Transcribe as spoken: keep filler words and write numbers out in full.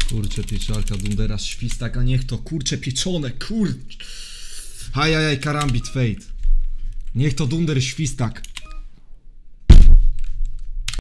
Kurczę, pieczarka, dundera, świstak, a niech to, kurczę, pieczone, kur... Ajajaj, karambit, fate. Niech to dunder, świstak.